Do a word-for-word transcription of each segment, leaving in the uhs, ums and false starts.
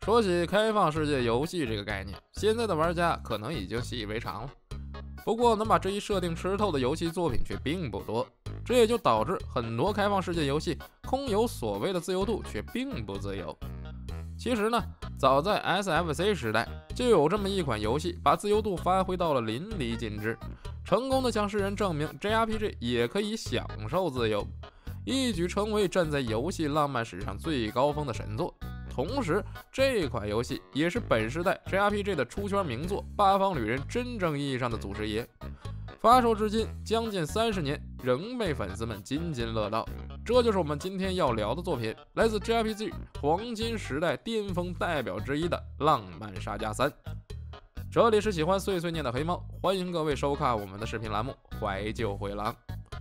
说起开放世界游戏这个概念，现在的玩家可能已经习以为常了。不过能把这一设定吃透的游戏作品却并不多，这也就导致很多开放世界游戏空有所谓的自由度，却并不自由。其实呢，早在 S F C 时代就有这么一款游戏，把自由度发挥到了淋漓尽致，成功的向世人证明 J R P G 也可以享受自由，一举成为站在游戏浪漫史上最高峰的神作。同时，这款游戏也是本时代 J R P G 的出圈名作《八方旅人》真正意义上的祖师爷。发售至今将近三十年，仍被粉丝们津津乐道。这就是我们今天要聊的作品，来自 J R P G 黄金时代巅峰代表之一的《浪漫杀家三》。这里是喜欢碎碎念的黑猫，欢迎各位收看我们的视频栏目《怀旧回廊》。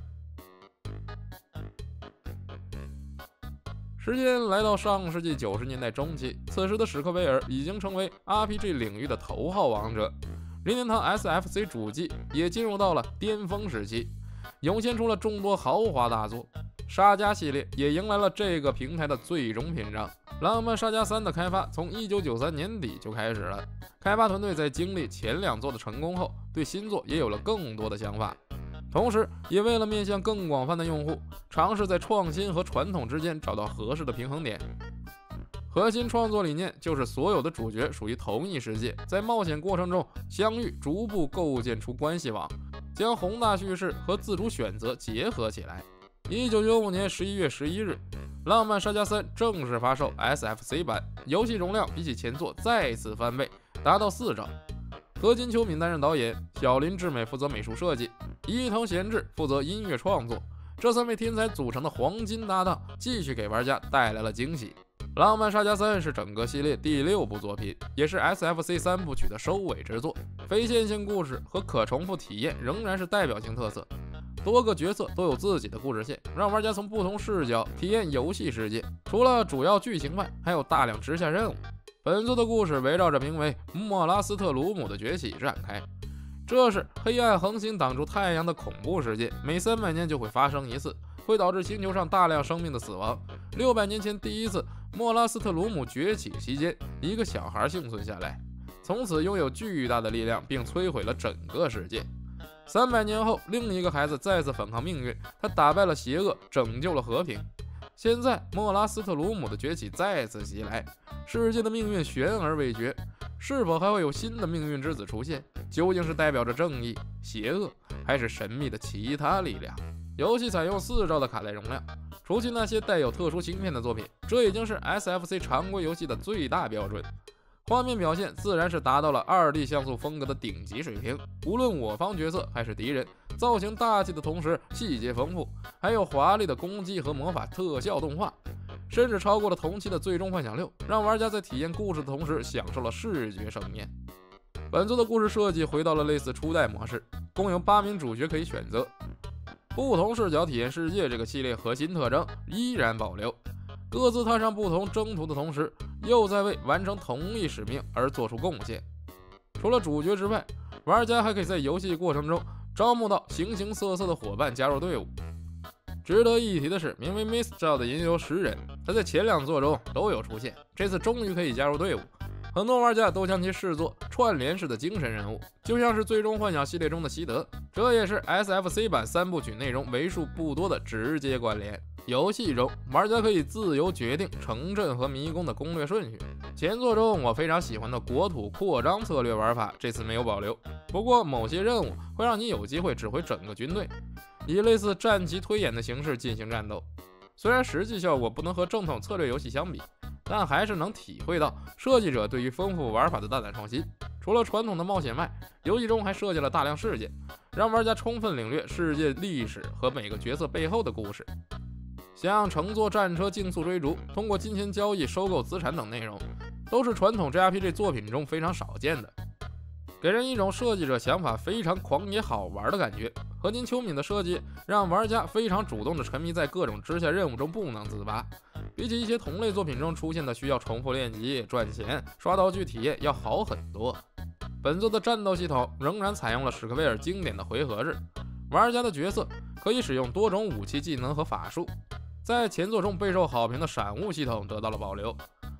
时间来到上世纪九十年代中期，此时的史克威尔已经成为 R P G 领域的头号王者，任天堂 S F C 主机也进入到了巅峰时期，涌现出了众多豪华大作。沙加系列也迎来了这个平台的最终篇章。浪漫沙加三的开发从一九九三年底就开始了，开发团队在经历前两作的成功后，对新作也有了更多的想法。同时也为了面向更广泛的用户，尝试在创新和传统之间找到合适的平衡点。核心创作理念就是所有的主角属于同一世界，在冒险过程中相遇，逐步构建出关系网，将宏大叙事和自主选择结合起来。一九九五年十一月十一日，浪漫杀家三正式发售 S F C 版，游戏容量比起前作再次翻倍，达到四兆。何金秋敏担任导演，小林智美负责美术设计，伊藤贤治负责音乐创作。这三位天才组成的黄金搭档，继续给玩家带来了惊喜。浪漫杀家三是整个系列第六部作品，也是 S F C 三部曲的收尾之作。非线性故事和可重复体验仍然是代表性特色，多个角色都有自己的故事线，让玩家从不同视角体验游戏世界。除了主要剧情外，还有大量支线任务。本作的故事围绕着名为莫拉斯特鲁姆的崛起展开，这是黑暗恒星挡住太阳的恐怖事件，每三百年就会发生一次，会导致星球上大量生命的死亡。六百年前第一次莫拉斯特鲁姆崛起期间，一个小孩幸存下来，从此拥有巨大的力量，并摧毁了整个世界。三百年后，另一个孩子再次反抗命运，他打败了邪恶，拯救了和平。现在莫拉斯特鲁姆的崛起再次袭来，世界的命运悬而未决，是否还会有新的命运之子出现？究竟是代表着正义、邪恶，还是神秘的其他力量？游戏采用四兆的卡带容量，除去那些带有特殊芯片的作品，这已经是 S F C 常规游戏的最大标准。画面表现自然是达到了 二 D 像素风格的顶级水平，无论我方角色还是敌人，造型大气的同时细节丰富，还有华丽的攻击和魔法特效动画，甚至超过了同期的最终幻想六，让玩家在体验故事的同时享受了视觉盛宴。本作的故事设计回到了类似初代模式，共有八名主角可以选择，不同视角体验世界这个系列核心特征依然保留，各自踏上不同征途的同时，又在为完成同一使命而做出贡献。除了主角之外，玩家还可以在游戏过程中招募到形形色色的伙伴加入队伍。值得一提的是，名为 Mistral 的吟游诗人，他在前两作中都有出现，这次终于可以加入队伍。很多玩家都将其视作串联式的精神人物，就像是最终幻想系列中的西德，这也是 S F C 版三部曲内容为数不多的直接关联。游戏中玩家可以自由决定城镇和迷宫的攻略顺序，前作中我非常喜欢的国土扩张策略玩法这次没有保留，不过某些任务会让你有机会指挥整个军队，以类似战棋推演的形式进行战斗。虽然实际效果不能和正统策略游戏相比，但还是能体会到设计者对于丰富玩法的大胆创新。除了传统的冒险外，游戏中还设计了大量事件，让玩家充分领略世界历史和每个角色背后的故事。像乘坐战车竞速追逐，通过金钱交易收购资产等内容，都是传统 J R P G 作品中非常少见的，给人一种设计者想法非常狂野好玩的感觉。和金秋敏的设计让玩家非常主动地沉迷在各种支线任务中不能自拔，比起一些同类作品中出现的需要重复练级、赚钱、刷道具体验要好很多。本作的战斗系统仍然采用了史克威尔经典的回合制，玩家的角色可以使用多种武器技能和法术。在前作中备受好评的闪物系统得到了保留，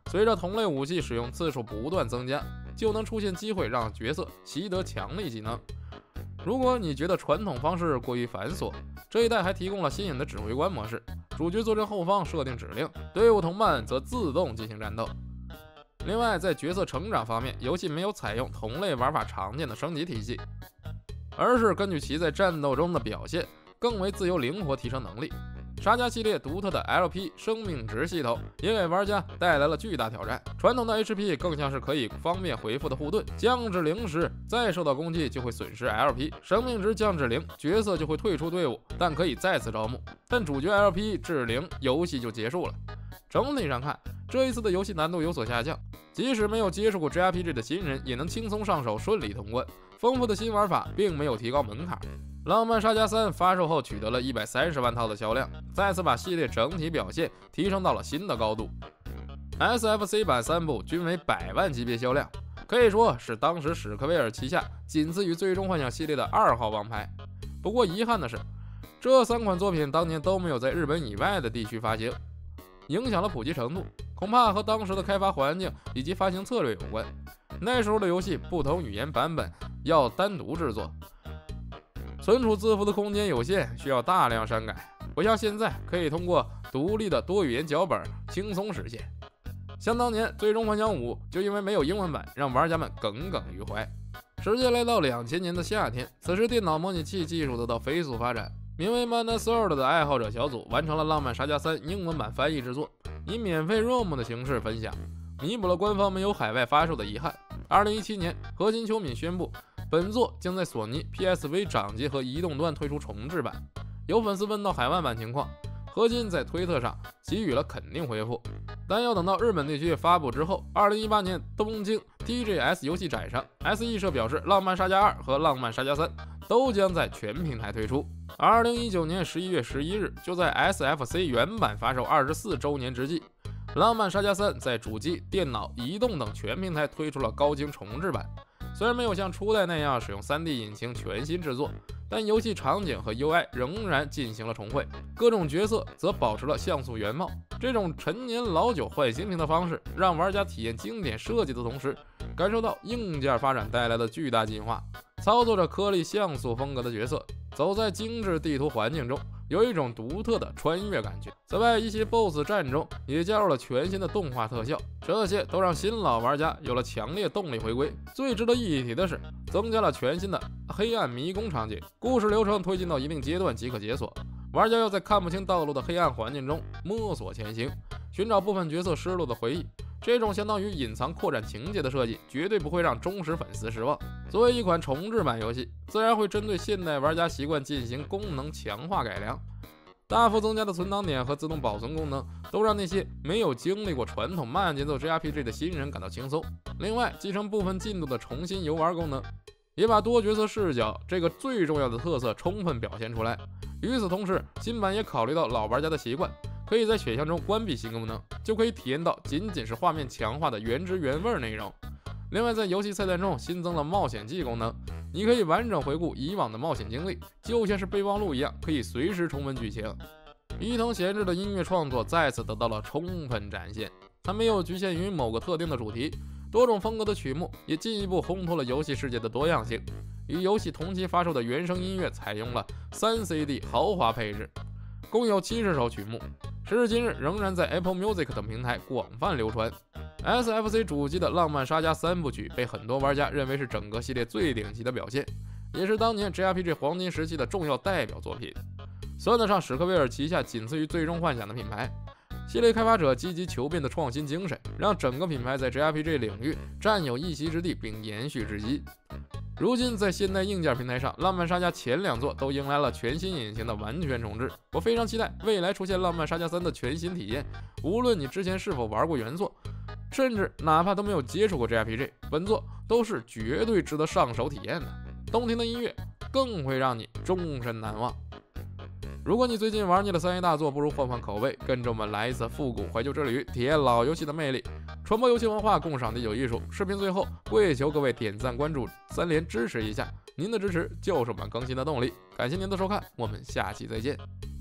随着同类武器使用次数不断增加，就能出现机会让角色习得强力技能。如果你觉得传统方式过于繁琐，这一代还提供了新颖的指挥官模式，主角坐镇后方设定指令，队伍同伴则自动进行战斗。另外，在角色成长方面，游戏没有采用同类玩法常见的升级体系，而是根据其在战斗中的表现，更为自由灵活提升能力。沙加系列独特的 L P 生命值系统也给玩家带来了巨大挑战。传统的 H P 更像是可以方便回复的护盾，降至零时再受到攻击就会损失 L P， 生命值降至零，角色就会退出队伍，但可以再次招募。但主角 L P 至零，游戏就结束了。整体上看，这一次的游戏难度有所下降，即使没有接触过 J R P G 的新人也能轻松上手，顺利通关。丰富的新玩法并没有提高门槛。浪漫沙加三发售后取得了一百三十万套的销量，再次把系列整体表现提升到了新的高度。S F C 版三部均为百万级别销量，可以说是当时史克威尔旗下仅次于最终幻想系列的二号王牌。不过遗憾的是，这三款作品当年都没有在日本以外的地区发行，影响了普及程度，恐怕和当时的开发环境以及发行策略有关。那时候的游戏不同语言版本要单独制作，存储字符的空间有限，需要大量删改，不像现在可以通过独立的多语言脚本轻松实现。想当年最终幻想五就因为没有英文版让玩家们耿耿于怀。时间来到两千年的夏天，此时电脑模拟器技术得到飞速发展，名为 Mana Sword 的爱好者小组完成了浪漫沙加三英文版翻译制作，以免费 R O M 的形式分享，弥补了官方没有海外发售的遗憾。二零一七年，河津秋敏宣布本作将在索尼 P S V 掌机和移动端推出重制版。有粉丝问到海外版情况，河津在推特上给予了肯定回复，但要等到日本地区发布之后。二零一八年东京 T G S 游戏展上 ，S E 社表示，浪漫沙加二和浪漫沙加三都将在全平台推出。而二零一九年十一月十一日，就在 S F C 原版发售二十四周年之际，浪漫沙加三在主机、电脑、移动等全平台推出了高清重制版。虽然没有像初代那样使用 三 D 引擎全新制作，但游戏场景和 U I 仍然进行了重绘，各种角色则保持了像素原貌。这种陈年老酒换新瓶的方式，让玩家体验经典设计的同时，感受到硬件发展带来的巨大进化。操作着颗粒像素风格的角色，走在精致地图环境中，有一种独特的穿越感觉。此外，一些 B O S S 战中也加入了全新的动画特效，这些都让新老玩家有了强烈动力回归。最值得一提的是，增加了全新的黑暗迷宫场景，故事流程推进到一定阶段即可解锁，玩家要在看不清道路的黑暗环境中摸索前行，寻找部分角色失落的回忆。这种相当于隐藏扩展情节的设计，绝对不会让忠实粉丝失望。作为一款重制版游戏，自然会针对现代玩家习惯进行功能强化改良。大幅增加的存档点和自动保存功能，都让那些没有经历过传统慢节奏 J R P G 的新人感到轻松。另外，继承部分进度的重新游玩功能，也把多角色视角这个最重要的特色充分表现出来。与此同时，新版也考虑到老玩家的习惯，可以在选项中关闭新功能，就可以体验到仅仅是画面强化的原汁原味内容。另外，在游戏菜单中新增了冒险记功能，你可以完整回顾以往的冒险经历，就像是备忘录一样，可以随时重温剧情。伊藤贤治的音乐创作再次得到了充分展现，它没有局限于某个特定的主题，多种风格的曲目也进一步烘托了游戏世界的多样性。与游戏同期发售的原声音乐采用了 三 C D 豪华配置，共有七十首曲目，时至今日仍然在 Apple Music 等平台广泛流传。S F C 主机的浪漫沙加三部曲被很多玩家认为是整个系列最顶级的表现，也是当年 J R P G 黄金时期的重要代表作品，算得上史克威尔旗下仅次于最终幻想的品牌。系列开发者积极求变的创新精神，让整个品牌在 J R P G 领域占有一席之地并延续至今。如今在现代硬件平台上，浪漫沙加前两作都迎来了全新引擎的完全重置，我非常期待未来出现浪漫沙加三的全新体验。无论你之前是否玩过原作，甚至哪怕都没有接触过 J R P G， 本作都是绝对值得上手体验的。动听的音乐更会让你终身难忘。如果你最近玩腻了三 A 大作，不如换换口味，跟着我们来一次复古怀旧之旅，体验老游戏的魅力，传播游戏文化，共赏第九艺术。视频最后跪求各位点赞、关注、三连支持一下，您的支持就是我们更新的动力。感谢您的收看，我们下期再见。